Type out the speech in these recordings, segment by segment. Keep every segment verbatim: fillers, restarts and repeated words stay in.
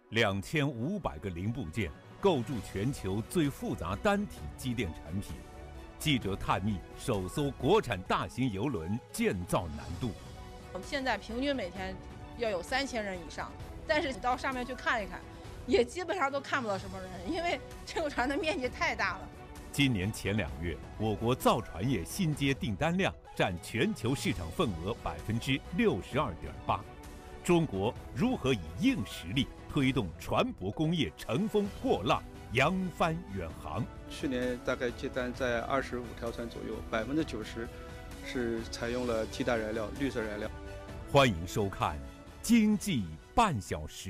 两千五百个零部件构筑全球最复杂单体机电产品。记者探秘首艘国产大型邮轮建造难度。 我们现在平均每天要有三千人以上，但是你到上面去看一看，也基本上都看不到什么人，因为这个船的面积太大了。 今年前两月，我国造船业新接订单量占全球市场份额百分之六十二点八。中国如何以硬实力推动船舶工业乘风破浪、扬帆远航？ 去年大概接单在二十五条船左右，百分之九十是采用了替代燃料、绿色燃料。 欢迎收看《经济半小时》。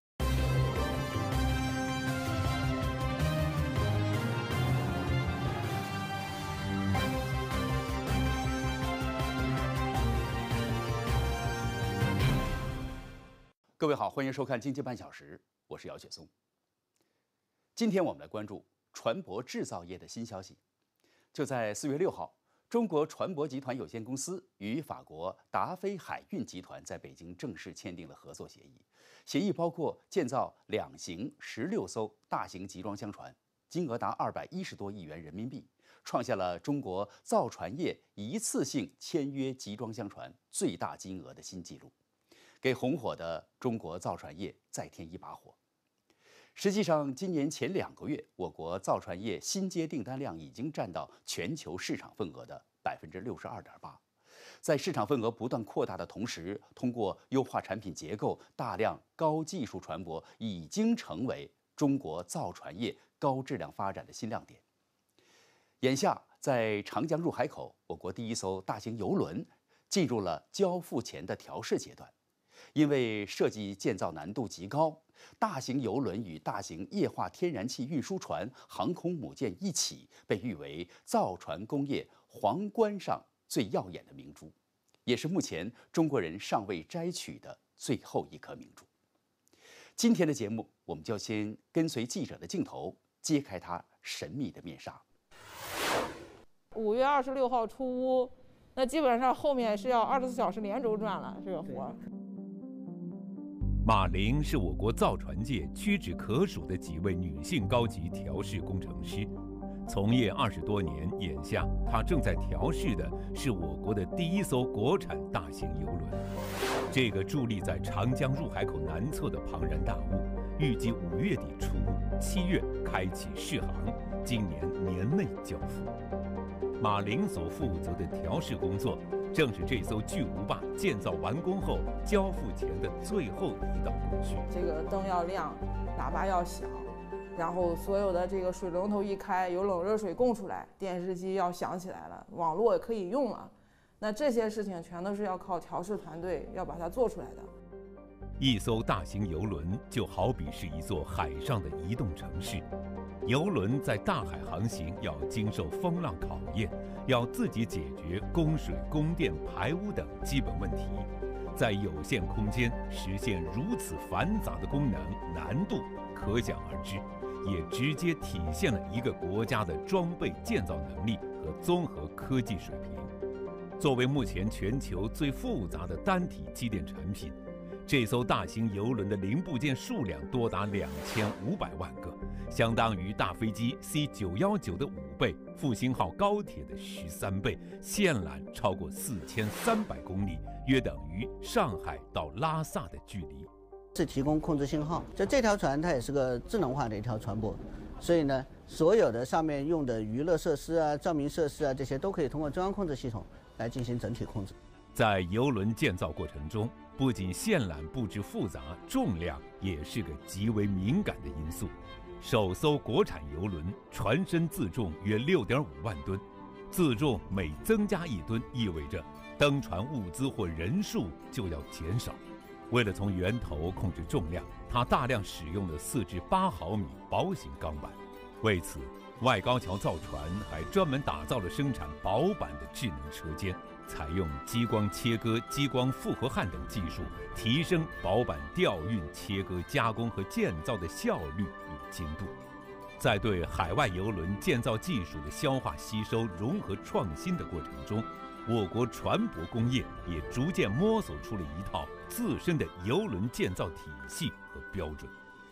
各位好，欢迎收看《经济半小时》，我是姚雪松。今天我们来关注船舶制造业的新消息。就在四月六号，中国船舶集团有限公司与法国达菲海运集团在北京正式签订了合作协议。协议包括建造两型十六艘大型集装箱船，金额达二百一十多亿元人民币，创下了中国造船业一次性签约集装箱船最大金额的新纪录，给红火的中国造船业再添一把火。实际上，今年前两个月，我国造船业新接订单量已经占到全球市场份额的百分之六十二点八。在市场份额不断扩大的同时，通过优化产品结构，大量高技术船舶已经成为中国造船业高质量发展的新亮点。眼下，在长江入海口，我国第一艘大型邮轮进入了交付前的调试阶段。因为设计建造难度极高，大型邮轮与大型液化天然气运输船、航空母舰一起被誉为造船工业皇冠上最耀眼的明珠，也是目前中国人尚未摘取的最后一颗明珠。今天的节目，我们就先跟随记者的镜头，揭开它神秘的面纱。 五月二十六号出坞，那基本上后面是要二十四小时连轴转了，这个活。 马玲是我国造船界屈指可数的几位女性高级调试工程师，从业二十多年。眼下，她正在调试的是我国的第一艘国产大型邮轮。这个伫立在长江入海口南侧的庞然大物，预计五月底出坞，七月开启试航，今年年内交付。马玲所负责的调试工作，正是这艘巨无霸建造完工后交付前的最后一道工序。 这个灯要亮，喇叭要响，然后所有的这个水龙头一开，有冷热水供出来，电视机要响起来了，网络也可以用了。那这些事情全都是要靠调试团队要把它做出来的。 一艘大型邮轮就好比是一座海上的移动城市。邮轮在大海航行，要经受风浪考验，要自己解决供水、供电、排污等基本问题，在有限空间实现如此繁杂的功能，难度可想而知，也直接体现了一个国家的装备建造能力和综合科技水平。作为目前全球最复杂的单体机电产品，这艘大型邮轮的零部件数量多达两千五百万个，相当于大飞机 C 九一九的五倍，复兴号高铁的十三倍，线缆超过四千三百公里，约等于上海到拉萨的距离。 是提供控制信号，就这条船它也是个智能化的一条船舶，所以呢，所有的上面用的娱乐设施啊、照明设施啊，这些都可以通过中央控制系统来进行整体控制。 在邮轮建造过程中，不仅线缆布置复杂，重量也是个极为敏感的因素。首艘国产邮轮船身自重约 六点五万吨，自重每增加一吨，意味着登船物资或人数就要减少。为了从源头控制重量，它大量使用了四至八毫米薄型钢板。为此，外高桥造船还专门打造了生产薄板的智能车间，采用激光切割、激光复合焊等技术，提升薄板调运、切割、加工和建造的效率与精度。在对海外邮轮建造技术的消化吸收、融合创新的过程中，我国船舶工业也逐渐摸索出了一套自身的邮轮建造体系和标准。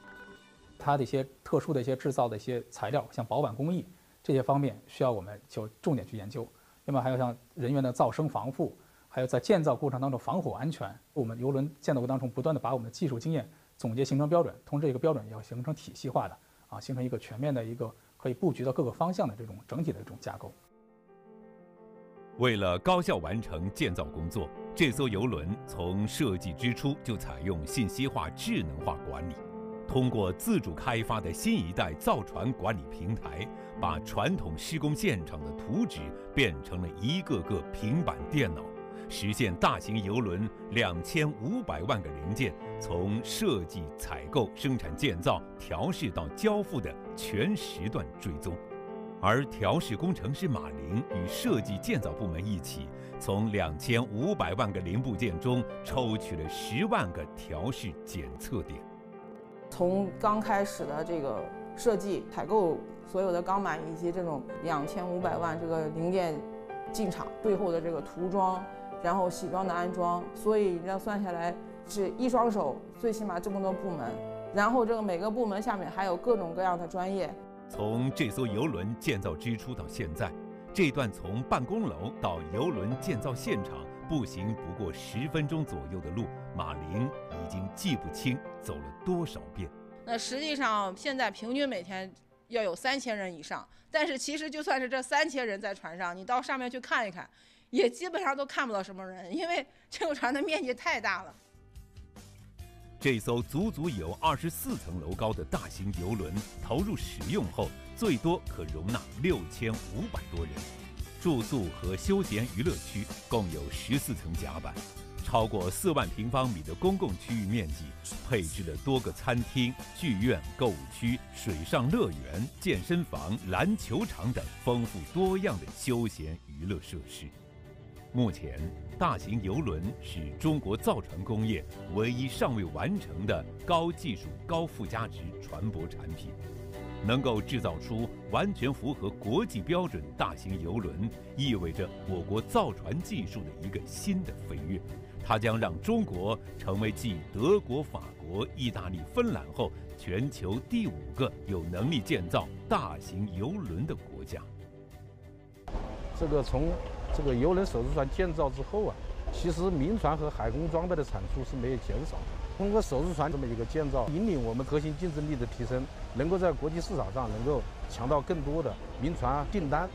它的一些特殊的一些制造的一些材料，像保板工艺这些方面，需要我们就重点去研究。另外还有像人员的噪声防护，还有在建造过程当中防火安全，我们邮轮建造过程当中不断的把我们的技术经验总结形成标准，同时这个标准要形成体系化的啊，形成一个全面的一个可以布局到各个方向的这种整体的这种架构。 为了高效完成建造工作，这艘邮轮从设计之初就采用信息化、智能化管理，通过自主开发的新一代造船管理平台，把传统施工现场的图纸变成了一个个平板电脑，实现大型邮轮两千五百万个零件从设计、采购、生产、建造、调试到交付的全时段追踪。而调试工程师马林与设计建造部门一起，从两千五百万个零部件中抽取了十万个调试检测点。 从刚开始的这个设计、采购所有的钢板以及这种两千五百万这个零件进场，最后的这个涂装，然后铣装的安装，所以这样算下来是一双手，最起码这么多部门，然后这个每个部门下面还有各种各样的专业。 从这艘邮轮建造之初到现在，这段从办公楼到邮轮建造现场步行不过十分钟左右的路，马林已经记不清走了多少遍。 那实际上现在平均每天要有三千人以上，但是其实就算是这三千人在船上，你到上面去看一看，也基本上都看不到什么人，因为这个船的面积太大了。 这艘足足有二十四层楼高的大型邮轮投入使用后，最多可容纳六千五百多人。住宿和休闲娱乐区共有十四层甲板，超过四万平方米的公共区域面积，配置了多个餐厅、剧院、购物区、水上乐园、健身房、篮球场等丰富多样的休闲娱乐设施。目前，大型邮轮是中国造船工业唯一尚未完成的高技术、高附加值船舶产品。能够制造出完全符合国际标准大型邮轮，意味着我国造船技术的一个新的飞跃。它将让中国成为继德国、法国、意大利、芬兰后，全球第五个有能力建造大型邮轮的国家。 这个从这个邮轮手持船建造之后啊，其实民船和海工装备的产出是没有减少的。通过手持船这么一个建造，引领我们核心竞争力的提升，能够在国际市场上能够抢到更多的民船订单。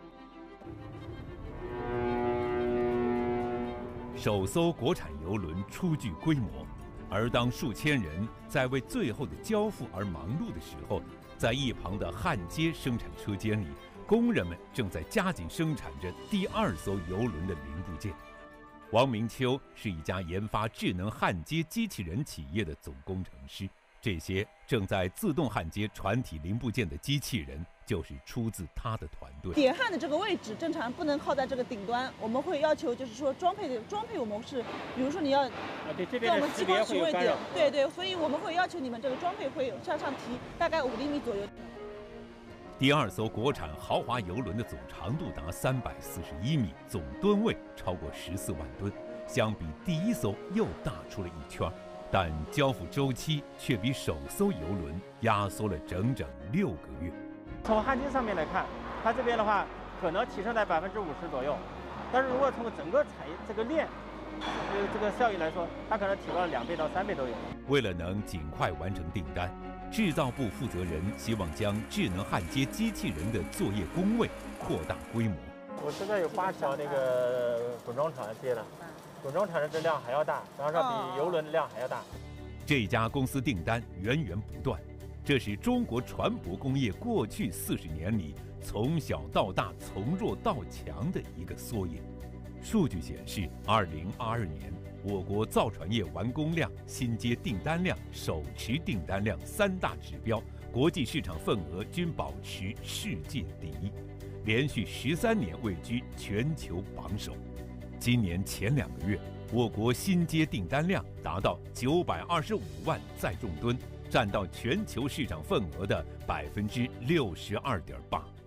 首艘国产邮轮初具规模，而当数千人在为最后的交付而忙碌的时候，在一旁的焊接生产车间里，工人们正在加紧生产着第二艘邮轮的零部件。王明秋是一家研发智能焊接机器人企业的总工程师，这些正在自动焊接船体零部件的机器人就是出自他的团队。 点焊的这个位置正常不能靠在这个顶端，我们会要求就是说装配的装配我们是，比如说你要在我们激光区位点，对对，所以我们会要求你们这个装配会向上提大概五厘米左右。 第二艘国产豪华邮轮的总长度达三百四十一米，总吨位超过十四万吨，相比第一艘又大出了一圈，但交付周期却比首艘邮轮压缩了整整六个月。 从焊接上面来看，它这边的话可能提升在百分之五十左右，但是如果从整个产业这个链，呃这个效益来说，它可能提高了两倍到三倍都有。 为了能尽快完成订单，制造部负责人希望将智能焊接机器人的作业工位扩大规模。 我现在有八条那个滚装厂接了，滚装厂的这量还要大，然后比邮轮的量还要大。 这家公司订单源源不断，这是中国船舶工业过去四十年里从小到大、从弱到强的一个缩影。数据显示，二零二二年，我国造船业完工量、新接订单量、手持订单量三大指标，国际市场份额均保持世界第一，连续十三年位居全球榜首。今年前两个月，我国新接订单量达到九百二十五万载重吨，占到全球市场份额的百分之六十二点八。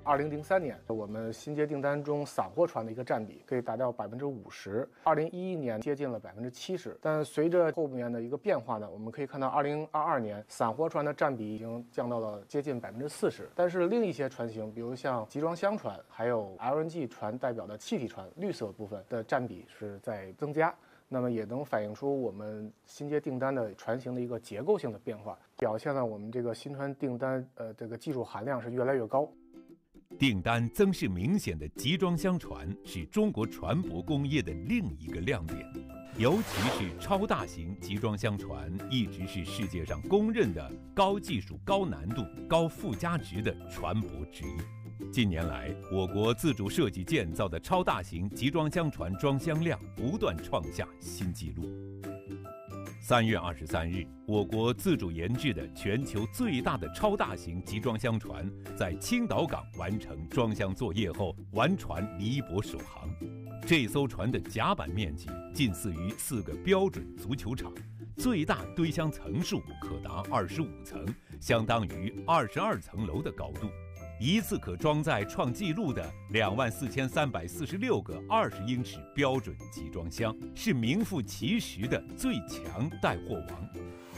二零零三年，我们新接订单中散货船的一个占比可以达到百分之五十，二零一一年接近了百分之七十。但随着后面的一个变化呢，我们可以看到二零二二年散货船的占比已经降到了接近百分之四十。但是另一些船型，比如像集装箱船，还有 L N G 船代表的气体船绿色部分的占比是在增加。那么也能反映出我们新接订单的船型的一个结构性的变化，表现了我们这个新船订单呃这个技术含量是越来越高。 订单增势明显的集装箱船是中国船舶工业的另一个亮点，尤其是超大型集装箱船，一直是世界上公认的高技术、高难度、高附加值的船舶之一。近年来，我国自主设计建造的超大型集装箱船装箱量不断创下新纪录。三月二十三日，我国自主研制的全球最大的超大型集装箱船在青岛港完成装箱作业后，完船离泊首航。这艘船的甲板面积近似于四个标准足球场，最大堆箱层数可达二十五层，相当于二十二层楼的高度。一次可装载创纪录的两万四千三百四十六个二十英尺标准集装箱，是名副其实的最强带货王。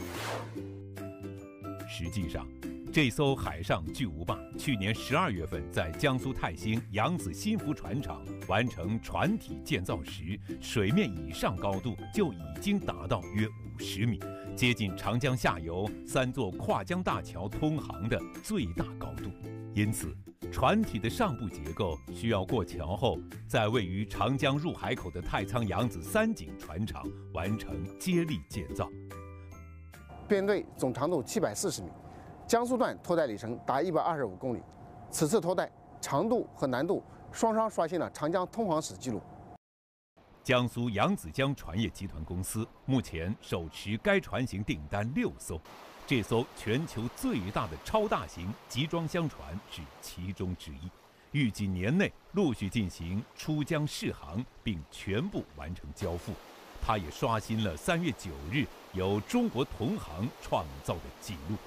实际上，这艘海上巨无霸去年十二月份在江苏泰兴扬子新福船厂完成船体建造时，水面以上高度就已经达到约五十米，接近长江下游三座跨江大桥通航的最大高度。因此，船体的上部结构需要过桥后，在位于长江入海口的太仓扬子三井船厂完成接力建造。 编队总长度七百四十米，江苏段拖带里程达一百二十五公里。此次拖带长度和难度双双刷新了长江通航史纪录。 江苏扬子江船业集团公司目前手持该船型订单六艘。这艘全球最大的超大型集装箱船是其中之一，预计年内陆续进行出江试航，并全部完成交付。它也刷新了三月九日由中国同行创造的纪录。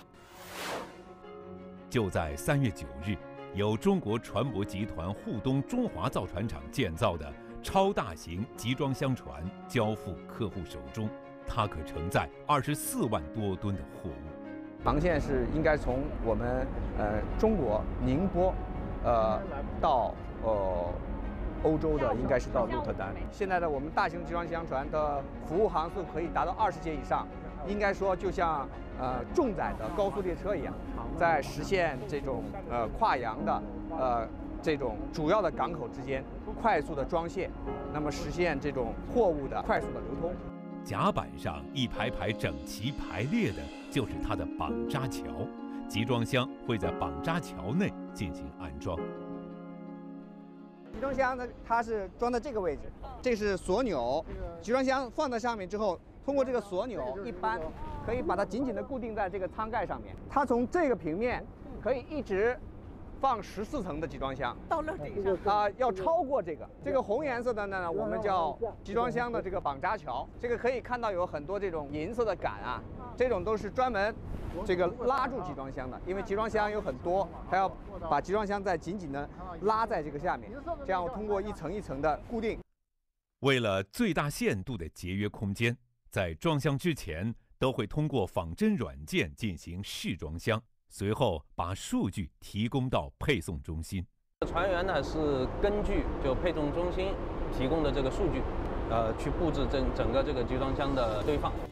就在三月九日，由中国船舶集团沪东中华造船厂建造的超大型集装箱船交付客户手中。它可承载二十四万多吨的货物。 航线是应该从我们呃中国宁波，呃到呃欧洲的应该是到鹿特丹。现在的我们大型集装箱船的服务航速可以达到二十节以上，应该说就像呃重载的高速列车一样，在实现这种呃跨洋的呃这种主要的港口之间快速的装卸，那么实现这种货物的快速的流通。 甲板上一排排整齐排列的就是它的绑扎桥，集装箱会在绑扎桥内进行安装。 集装箱呢，它是装在这个位置，这是锁钮。集装箱放在上面之后，通过这个锁钮，一般可以把它紧紧地固定在这个舱盖上面。它从这个平面可以一直放十四层的集装箱到楼顶上啊、呃，要超过这个这个红颜色的呢，我们叫集装箱的这个绑扎桥。这个可以看到有很多这种银色的杆啊，这种都是专门这个拉住集装箱的，因为集装箱有很多，它要把集装箱再紧紧的拉在这个下面，这样通过一层一层的固定。 为了最大限度的节约空间，在装箱之前都会通过仿真软件进行试装箱。随后把数据提供到配送中心。 船员呢是根据就配送中心提供的这个数据，呃，去布置整整个这个集装箱的堆放。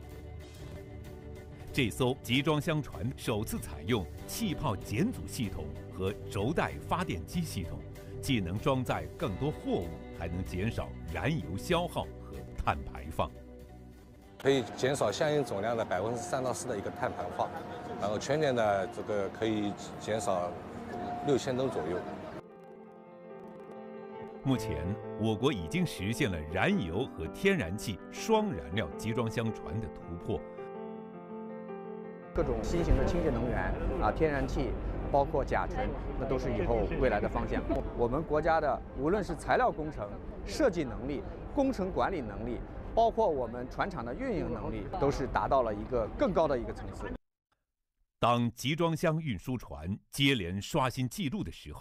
这艘集装箱船首次采用气泡减阻系统和轴带发电机系统，既能装载更多货物，还能减少燃油消耗和碳排放。 可以减少相应总量的百分之三到四的一个碳排放，然后全年的这个可以减少六千吨左右。 目前，我国已经实现了燃油和天然气双燃料集装箱船的突破。 各种新型的清洁能源啊，天然气，包括甲醇，那都是以后未来的方向。我们国家的无论是材料工程、设计能力、工程管理能力，包括我们船厂的运营能力，都是达到了一个更高的一个层次。 当集装箱运输船接连刷新纪录的时候，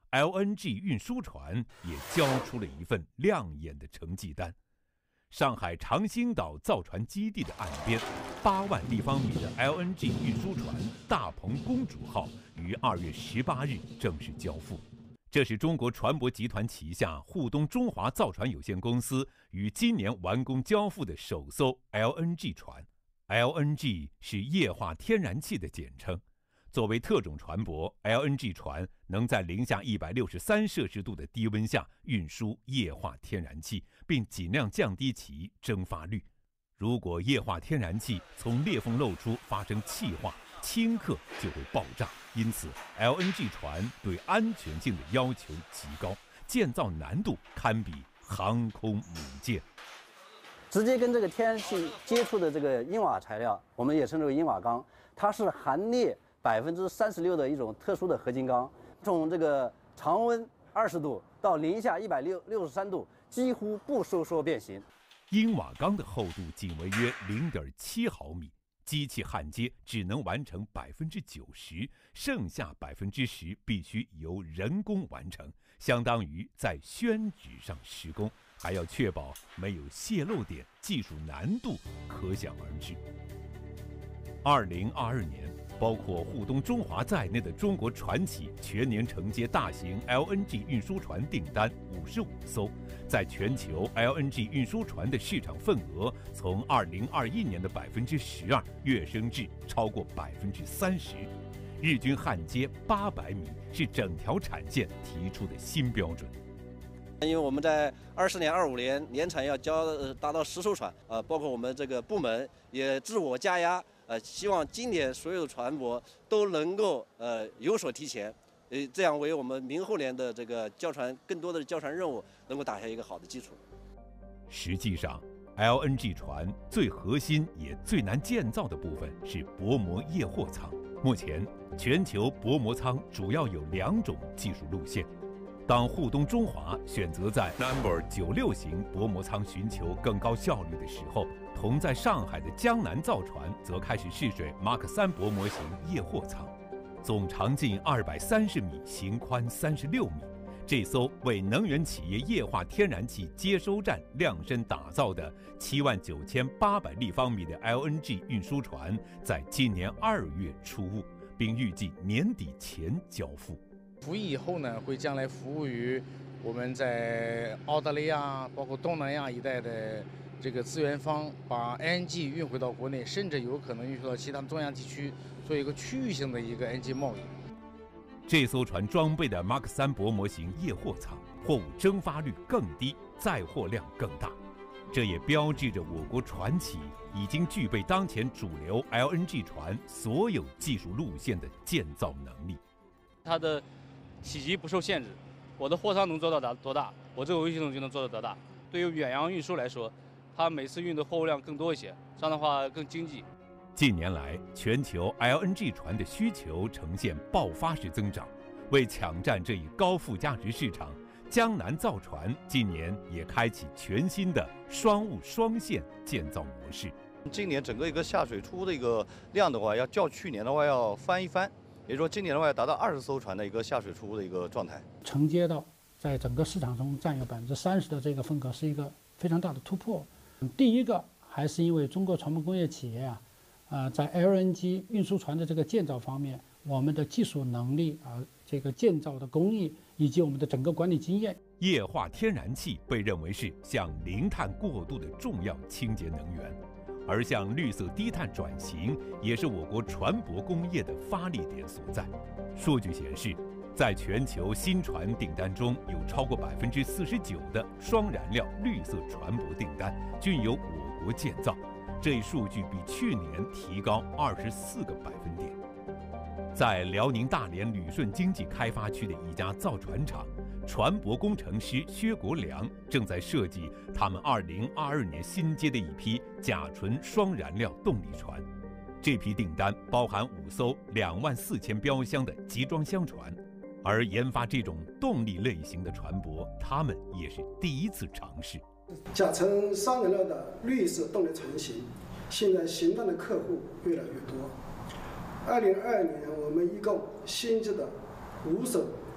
L N G 运输船也交出了一份亮眼的成绩单。上海长兴岛造船基地的岸边，八万立方米的 L N G 运输船“大鹏公主号”于二月十八日正式交付。这是中国船舶集团旗下沪东中华造船有限公司于今年完工交付的首艘 L N G 船。L N G 是液化天然气的简称。作为特种船舶 ，L N G 船能在零下一百六十三摄氏度的低温下运输液化天然气，并尽量降低其蒸发率。如果液化天然气从裂缝漏出发生气化，顷刻就会爆炸。因此 ，L N G 船对安全性的要求极高，建造难度堪比航空母舰。 直接跟这个天然气接触的这个硬瓦材料，我们也称之为硬瓦钢，它是含镍百分之三十六的一种特殊的合金钢，从这个常温二十度到零下一百六六十三度，几乎不收缩变形。 硬瓦钢的厚度仅为约零点七毫米，机器焊接只能完成百分之九十，剩下百分之十必须由人工完成，相当于在宣纸上施工，还要确保没有泄漏点，技术难度可想而知。二零二二年。包括沪东中华在内的中国船企全年承接大型 L N G 运输船订单五十五艘，在全球 L N G 运输船的市场份额从二零二一年的百分之十二跃升至超过百分之三十，日均焊接八百米是整条产线提出的新标准。 因为我们在二四年、二五年年产要交呃达到十艘船，呃，包括我们这个部门也自我加压。呃，希望今年所有的船舶都能够呃有所提前，呃，这样为我们明后年的这个交船更多的交船任务能够打下一个好的基础。 实际上 ，L N G 船最核心也最难建造的部分是薄膜液货舱。目前，全球薄膜舱主要有两种技术路线。当沪东中华选择在 Number 九六型薄膜舱寻求更高效率的时候，同在上海的江南造船则开始试水 Mark 三薄膜型液货舱，总长近二百三十米，型宽三十六米。这艘为能源企业液化天然气接收站量身打造的七万九千八百立方米的 L N G 运输船，在今年二月出坞，并预计年底前交付。 服役以后呢，会将来服务于我们在澳大利亚、包括东南亚一带的这个资源方，把 L N G 运回到国内，甚至有可能运回到其他中亚地区，做一个区域性的一个 L N G 贸易。 这艘船装备的 Mark 三薄膜型液货舱，货物蒸发率更低，载货量更大。这也标志着我国船企已经具备当前主流 L N G 船所有技术路线的建造能力。 它的体积不受限制，我的货舱能做到多大，我这个维系统就能做到多大。对于远洋运输来说，它每次运的货物量更多一些，这样的话更经济。 近年来，全球 L N G 船的需求呈现爆发式增长。为抢占这一高附加值市场，江南造船今年也开启全新的双务双线建造模式。 今年整个一个下水出的一个量的话，要较去年的话要翻一番。也就是说，今年的话要达到二十艘船的一个下水出的一个状态， 承接到在整个市场中占有百分之三十的这个份额，是一个非常大的突破。第一个还是因为中国船舶工业企业啊，呃，在 L N G 运输船的这个建造方面，我们的技术能力啊，这个建造的工艺以及我们的整个管理经验。 液化天然气被认为是向零碳过渡的重要清洁能源。而向绿色低碳转型也是我国船舶工业的发力点所在。数据显示，在全球新船订单中，有超过百分之四十九的双燃料绿色船舶订单均由我国建造，这一数据比去年提高二十四个百分点。在辽宁大连旅顺经济开发区的一家造船厂，船舶工程师薛国良正在设计他们二零二二年新接的一批甲醇双燃料动力船。这批订单包含五艘两万四千标箱的集装箱船，而研发这种动力类型的船舶，他们也是第一次尝试。 甲醇双燃料的绿色动力船型，现在询问的客户越来越多。二零二二年，我们一共新制的五艘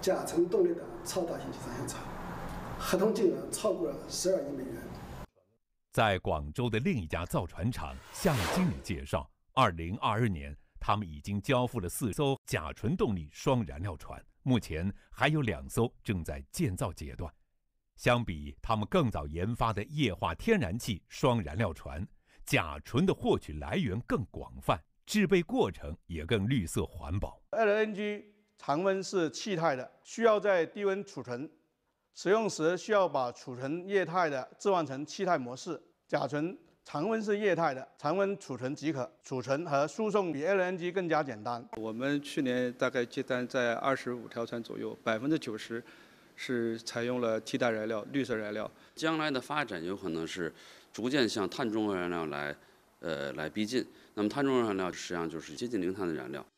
甲醇动力的超大型集装箱厂，合同金额超过了十二亿美元。 在广州的另一家造船厂，项经理介绍，二零二二年他们已经交付了四艘甲醇动力双燃料船，目前还有两艘正在建造阶段。相比他们更早研发的液化天然气双燃料船，甲醇的获取来源更广泛，制备过程也更绿色环保。 L N G 常温是气态的，需要在低温储存，使用时需要把储存液态的置换成气态模式。甲醇常温是液态的，常温储存即可，储存和输送比 L N G 更加简单。 我们去年大概接单在二十五条船左右，百分之九十是采用了替代燃料、绿色燃料。 将来的发展有可能是逐渐向碳中和燃料来，呃，来逼近。那么碳中和燃料实际上就是接近零碳的燃料。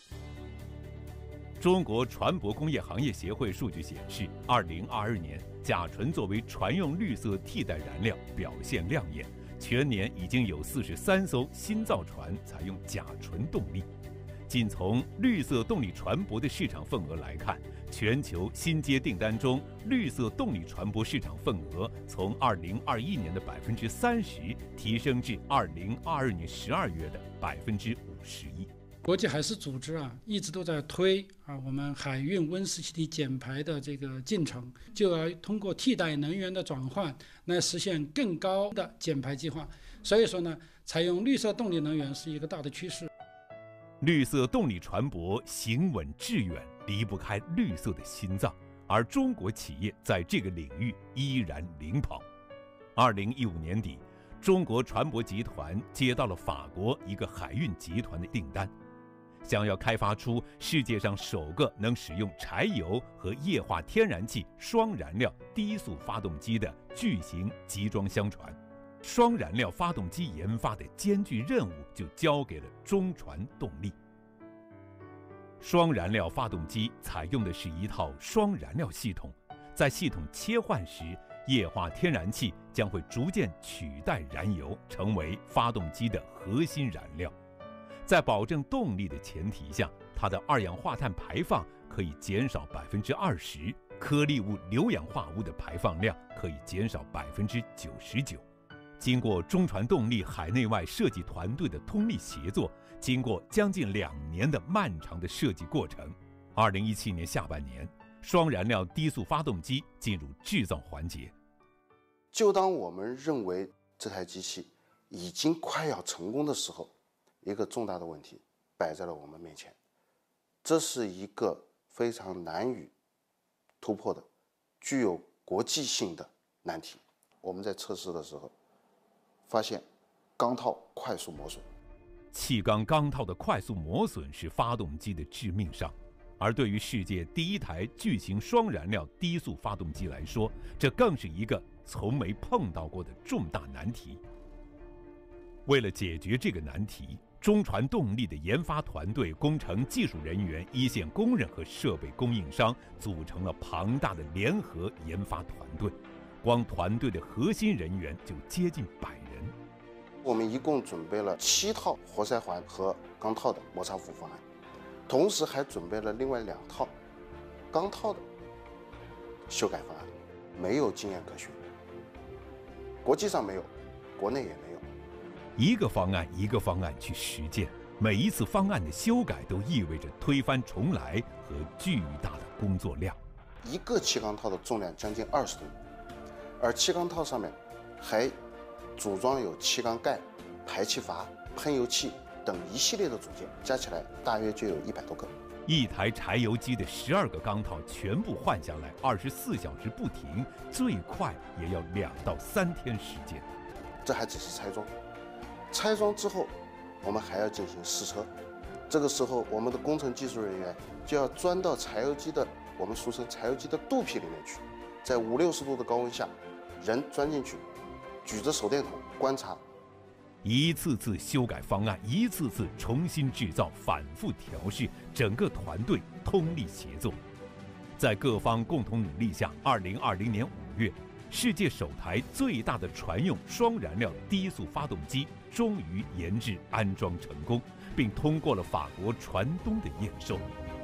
中国船舶工业行业协会数据显示，二零二二年甲醇作为船用绿色替代燃料表现亮眼，全年已经有四十三艘新造船采用甲醇动力。仅从绿色动力船舶的市场份额来看，全球新接订单中，绿色动力船舶市场份额从二零二一年的百分之三十提升至二零二二年十二月的百分之五十一。 国际海事组织啊，一直都在推啊我们海运温室气体减排的这个进程，就要通过替代能源的转换来实现更高的减排计划。所以说呢，采用绿色动力能源是一个大的趋势。 绿色动力船舶行稳致远，离不开绿色的心脏，而中国企业在这个领域依然领跑。二零一五年底，中国船舶集团接到了法国一个海运集团的订单，想要开发出世界上首个能使用柴油和液化天然气双燃料低速发动机的巨型集装箱船。双燃料发动机研发的艰巨任务就交给了中船动力。双燃料发动机采用的是一套双燃料系统，在系统切换时，液化天然气将会逐渐取代燃油，成为发动机的核心燃料。在保证动力的前提下，它的二氧化碳排放可以减少百分之二十，颗粒物硫氧化物的排放量可以减少百分之九十九。经过中船动力海内外设计团队的通力协作，经过将近两年的漫长的设计过程，二零一七年下半年，双燃料低速发动机进入制造环节。 就当我们认为这台机器已经快要成功的时候，一个重大的问题摆在了我们面前，这是一个非常难以突破的、具有国际性的难题。我们在测试的时候发现钢套快速磨损， 气缸钢套的快速磨损是发动机的致命伤，而对于世界第一台巨型双燃料低速发动机来说，这更是一个从没碰到过的重大难题。为了解决这个难题，中船动力的研发团队、工程技术人员、一线工人和设备供应商组成了庞大的联合研发团队，光团队的核心人员就接近百人。 我们一共准备了七套活塞环和钢套的摩擦服方案，同时还准备了另外两套钢套的修改方案，没有经验可循，国际上没有，国内也没有。 一个方案一个方案去实践，每一次方案的修改都意味着推翻重来和巨大的工作量。 一个气缸套的重量将近二十吨，而气缸套上面还组装有气缸盖、排气阀、喷油器等一系列的组件，加起来大约就有一百多个。 一台柴油机的十二个钢套全部换下来，二十四小时不停，最快也要两到三天时间。 这还只是拆装，拆装之后，我们还要进行试车。这个时候，我们的工程技术人员就要钻到柴油机的，我们俗称柴油机的肚皮里面去，在五六十度的高温下，人钻进去，举着手电筒观察， 一次次修改方案，一次次重新制造，反复调试，整个团队通力协作，在各方共同努力下，二零二零年五月，世界首台最大的船用双燃料低速发动机终于研制安装成功，并通过了法国船东的验收。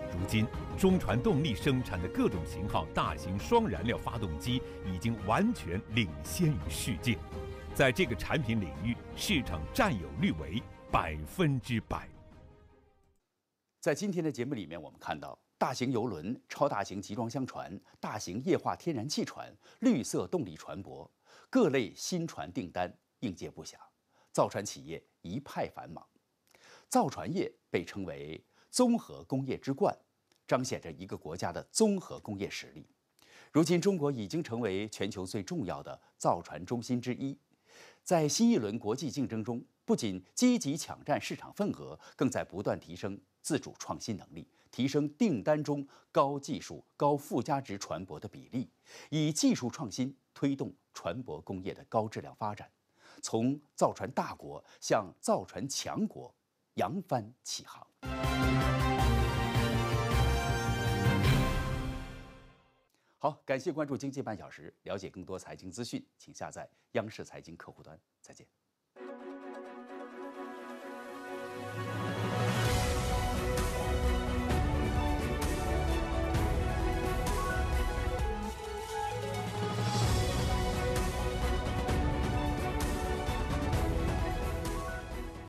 如今，中船动力生产的各种型号大型双燃料发动机已经完全领先于世界，在这个产品领域，市场占有率为百分之百。 在今天的节目里面，我们看到大型邮轮、超大型集装箱船、大型液化天然气船、绿色动力船舶，各类新船订单应接不暇，造船企业一派繁忙。造船业被称为综合工业之冠，彰显着一个国家的综合工业实力。如今，中国已经成为全球最重要的造船中心之一。在新一轮国际竞争中，不仅积极抢占市场份额，更在不断提升自主创新能力，提升订单中高技术、高附加值船舶的比例，以技术创新推动船舶工业的高质量发展，从造船大国向造船强国扬帆起航。好，感谢关注经济半小时，了解更多财经资讯，请下载央视财经客户端。再见。